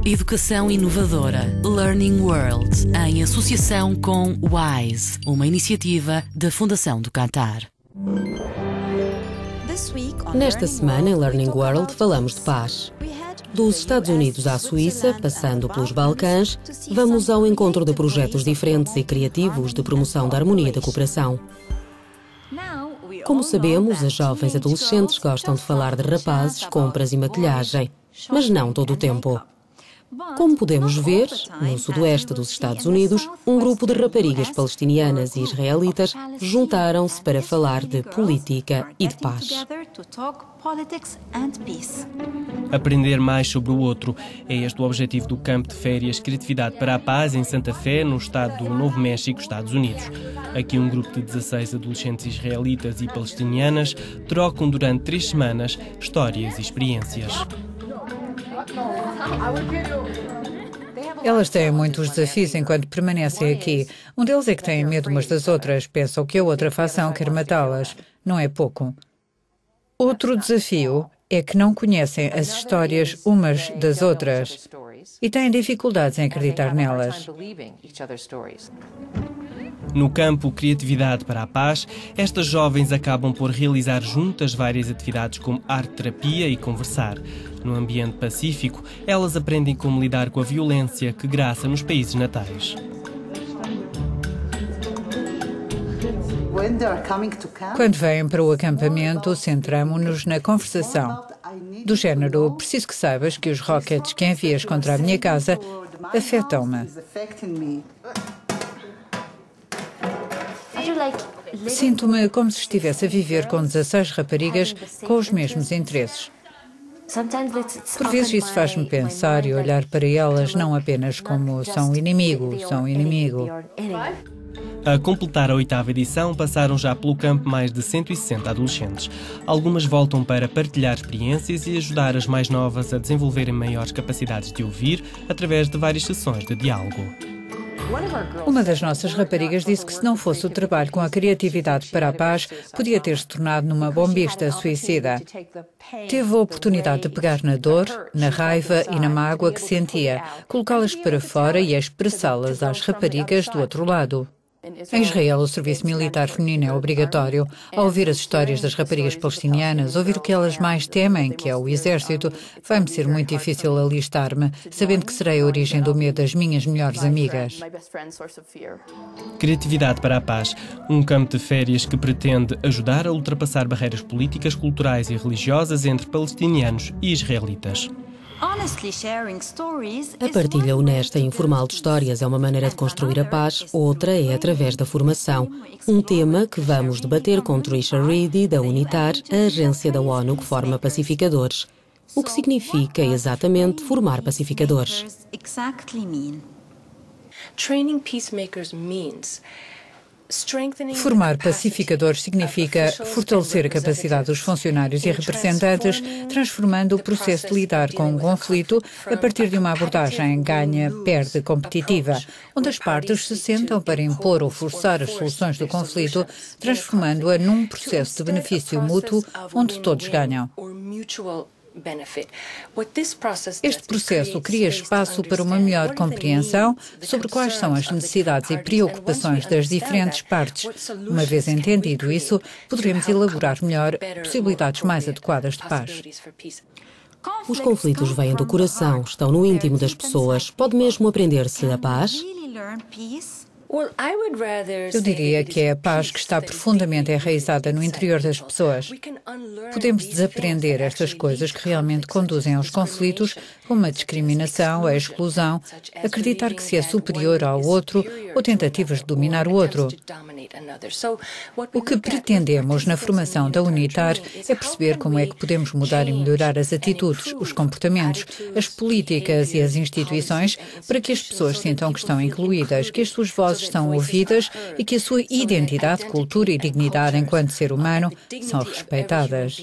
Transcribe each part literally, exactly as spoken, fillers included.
Educação inovadora Learning World, em associação com WISE, uma iniciativa da Fundação do Qatar. Nesta semana, em Learning World, falamos de paz. Dos Estados Unidos à Suíça, passando pelos Balcãs, vamos ao encontro de projetos diferentes e criativos de promoção da harmonia e da cooperação. Como sabemos, as jovens adolescentes gostam de falar de rapazes, compras e maquilhagem, mas não todo o tempo. Como podemos ver, no sudoeste dos Estados Unidos, um grupo de raparigas palestinianas e israelitas juntaram-se para falar de política e de paz. Aprender mais sobre o outro é este o objetivo do campo de férias Criatividade para a Paz em Santa Fé, no estado do Novo México, Estados Unidos. Aqui um grupo de dezasseis adolescentes israelitas e palestinianas trocam durante três semanas histórias e experiências. Elas têm muitos desafios enquanto permanecem aqui. Um deles é que têm medo umas das outras, pensam que a outra facção quer matá-las. Não é pouco. Outro desafio é que não conhecem as histórias umas das outras e têm dificuldades em acreditar nelas. No campo Criatividade para a Paz, estas jovens acabam por realizar juntas várias atividades como arte-terapia e conversar. No ambiente pacífico, elas aprendem como lidar com a violência que graça nos países natais. Quando vêm para o acampamento, centramo-nos na conversação. Do género, preciso que saibas que os rockets que envias contra a minha casa afetam-me. Sinto-me como se estivesse a viver com dezasseis raparigas com os mesmos interesses. Por vezes isso faz-me pensar e olhar para elas não apenas como são inimigo, são inimigo. A completar a oitava edição, passaram já pelo campo mais de cento e sessenta adolescentes. Algumas voltam para partilhar experiências e ajudar as mais novas a desenvolverem maiores capacidades de ouvir através de várias sessões de diálogo. Uma das nossas raparigas disse que se não fosse o trabalho com a Criatividade para a Paz, podia ter se tornado numa bombista suicida. Teve a oportunidade de pegar na dor, na raiva e na mágoa que sentia, colocá-las para fora e expressá-las às raparigas do outro lado. Em Israel, o serviço militar feminino é obrigatório. Ao ouvir as histórias das raparigas palestinianas, ouvir o que elas mais temem, que é o exército, vai-me ser muito difícil alistar-me, sabendo que serei a origem do medo das minhas melhores amigas. Criatividade para a Paz, um campo de férias que pretende ajudar a ultrapassar barreiras políticas, culturais e religiosas entre palestinianos e israelitas. A partilha honesta e informal de histórias é uma maneira de construir a paz, outra é através da formação. Um tema que vamos debater com Trisha Reedy, da UNITAR, a agência da ONU que forma pacificadores. O que significa exatamente formar pacificadores? Training peacemakers means Formar pacificadores significa fortalecer a capacidade dos funcionários e representantes, transformando o processo de lidar com um conflito a partir de uma abordagem ganha-perde competitiva, onde as partes se sentam para impor ou forçar as soluções do conflito, transformando-a num processo de benefício mútuo onde todos ganham. Este processo cria espaço para uma melhor compreensão sobre quais são as necessidades e preocupações das diferentes partes. Uma vez entendido isso, poderemos elaborar melhor possibilidades mais adequadas de paz. Os conflitos vêm do coração, estão no íntimo das pessoas. Pode mesmo aprender-se a paz? Eu diria que é a paz que está profundamente enraizada no interior das pessoas. Podemos desaprender estas coisas que realmente conduzem aos conflitos, como a discriminação, a exclusão, acreditar que se é superior ao outro ou tentativas de dominar o outro. O que pretendemos na formação da UNITAR é perceber como é que podemos mudar e melhorar as atitudes, os comportamentos, as políticas e as instituições para que as pessoas sintam que estão incluídas, que as suas vozes estão ouvidas e que a sua identidade, cultura e dignidade enquanto ser humano são respeitadas.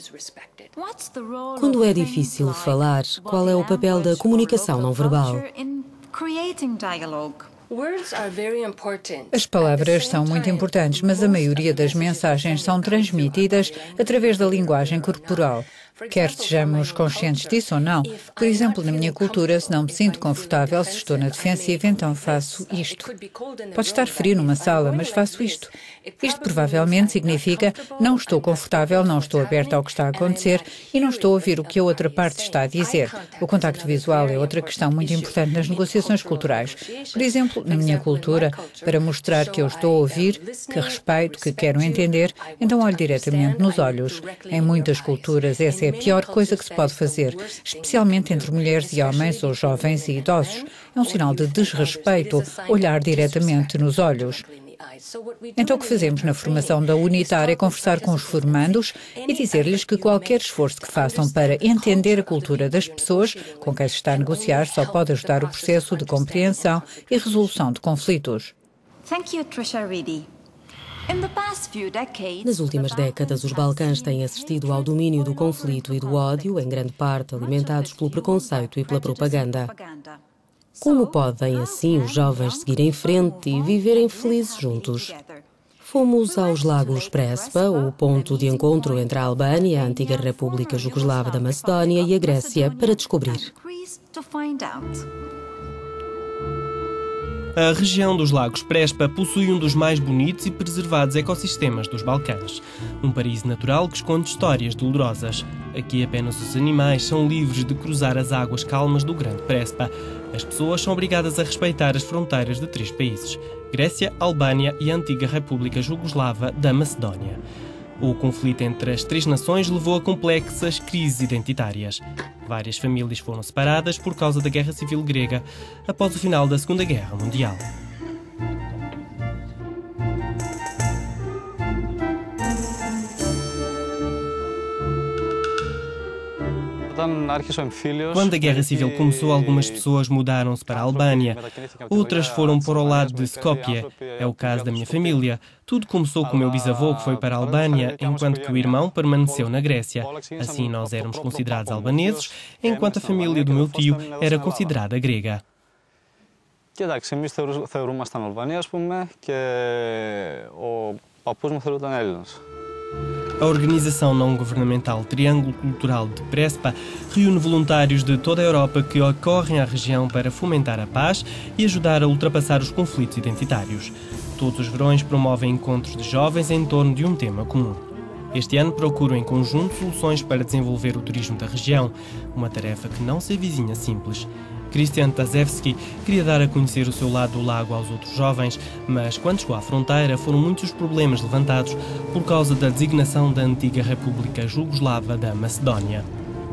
Quando é difícil falar, qual é o papel da comunicação não verbal? As palavras são muito importantes, mas a maioria das mensagens são transmitidas através da linguagem corporal. Quer sejamos conscientes disso ou não. Por exemplo, na minha cultura, se não me sinto confortável, se estou na defensiva, então faço isto. Pode estar frio numa sala, mas faço isto. Isto provavelmente significa não estou confortável, não estou aberta ao que está a acontecer e não estou a ouvir o que a outra parte está a dizer. O contacto visual é outra questão muito importante nas negociações culturais. Por exemplo, na minha cultura, para mostrar que eu estou a ouvir, que respeito, que quero entender, então olho diretamente nos olhos. Em muitas culturas, essa é a pior coisa que se pode fazer, especialmente entre mulheres e homens ou jovens e idosos. É um sinal de desrespeito olhar diretamente nos olhos. Então o que fazemos na formação da Unitar é conversar com os formandos e dizer-lhes que qualquer esforço que façam para entender a cultura das pessoas com quem se está a negociar só pode ajudar o processo de compreensão e resolução de conflitos. Thank you, Trisha Reedy. Nas últimas décadas, os Balcãs têm assistido ao domínio do conflito e do ódio, em grande parte alimentados pelo preconceito e pela propaganda. Como podem, assim, os jovens seguir em frente e viverem felizes juntos? Fomos aos Lagos Prespa, o ponto de encontro entre a Albânia, a antiga República Jugoslava da Macedónia, e a Grécia, para descobrir. A região dos Lagos Prespa possui um dos mais bonitos e preservados ecossistemas dos Balcãs. Um paraíso natural que esconde histórias dolorosas. Aqui apenas os animais são livres de cruzar as águas calmas do Grande Prespa. As pessoas são obrigadas a respeitar as fronteiras de três países: Grécia, Albânia e a antiga República Jugoslava da Macedónia. O conflito entre as três nações levou a complexas crises identitárias. Várias famílias foram separadas por causa da Guerra Civil Grega após o final da Segunda Guerra Mundial. Quando a Guerra Civil começou, algumas pessoas mudaram-se para a Albânia. Outras foram para o lado de Skopje. É o caso da minha família. Tudo começou com o meu bisavô, que foi para a Albânia, enquanto que o irmão permaneceu na Grécia. Assim, nós éramos considerados albaneses, enquanto a família do meu tio era considerada grega. Κοιτάξτε, εμείς θεωρούμασταν Αλβανία, ας πούμε, και ο παππούς μου θεωρούταν Έλληνας. A organização não-governamental Triângulo Cultural de Prespa reúne voluntários de toda a Europa que ocorrem à região para fomentar a paz e ajudar a ultrapassar os conflitos identitários. Todos os verões promovem encontros de jovens em torno de um tema comum. Este ano procuram em conjunto soluções para desenvolver o turismo da região, uma tarefa que não se avizinha simples. Christian Tazewski queria dar a conhecer o seu lado do lago aos outros jovens, mas quando chegou à fronteira foram muitos os problemas levantados por causa da designação da antiga República Jugoslava da Macedónia.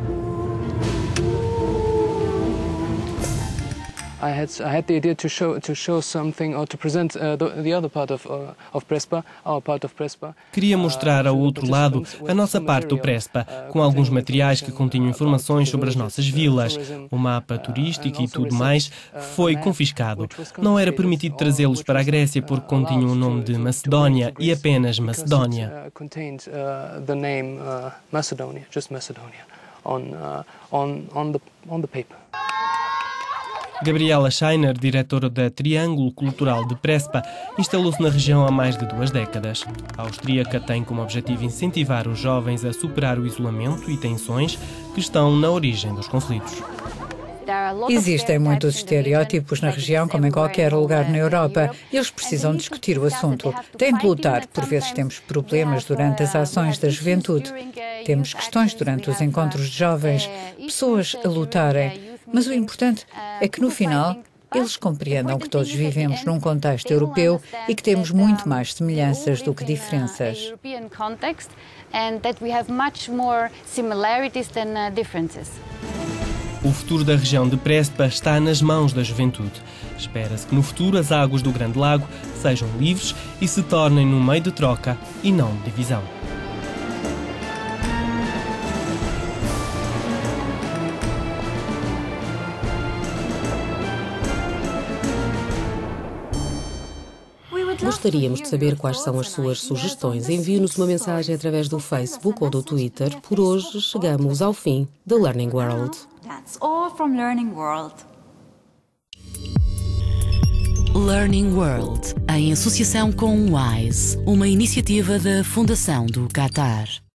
I had I had the idea to show to show something or to present uh, the, the other part of uh, of Prespa, our part of Prespa. Queria mostrar ao outro lado a nossa parte do Prespa, com alguns materiais que continham informações sobre as nossas vilas. O mapa turístico e tudo mais foi confiscado. Não era permitido trazê-los para a Grécia porque continham o nome de Macedónia e apenas Macedónia. Contained the name Macedonia, just Macedonia, on on on the on the paper. Gabriela Scheiner, diretora da Triângulo Cultural de Prespa, instalou-se na região há mais de duas décadas. A austríaca tem como objetivo incentivar os jovens a superar o isolamento e tensões que estão na origem dos conflitos. Existem muitos estereótipos na região, como em qualquer lugar na Europa, e eles precisam discutir o assunto. Têm de lutar. Por vezes temos problemas durante as ações da juventude. Temos questões durante os encontros de jovens, pessoas a lutarem. Mas o importante é que, no final, eles compreendam que todos vivemos num contexto europeu e que temos muito mais semelhanças do que diferenças. O futuro da região de Prespa está nas mãos da juventude. Espera-se que no futuro as águas do Grande Lago sejam livres e se tornem num meio de troca e não de divisão. Gostaríamos de saber quais são as suas sugestões. Envie-nos uma mensagem através do Facebook ou do Twitter. Por hoje, chegamos ao fim da Learning World. That's all from Learning World. Learning World, em associação com o WISE, uma iniciativa da Fundação do Qatar.